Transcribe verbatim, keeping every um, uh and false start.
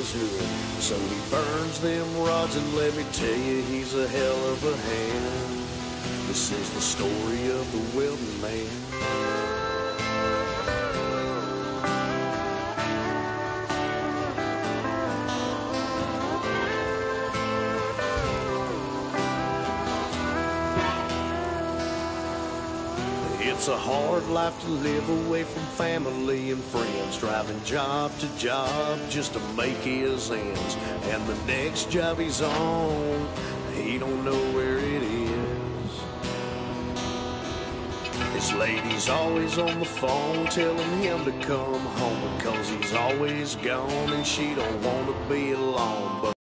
his hood. So he burns them rods, and let me tell you, he's a hell of a hand. This is the story of the welding man. It's a hard life to live away from family and friends, driving job to job just to make his ends. And the next job he's on, he don't know where it is. His lady's always on the phone telling him to come home, because he's always gone and she don't want to be alone. But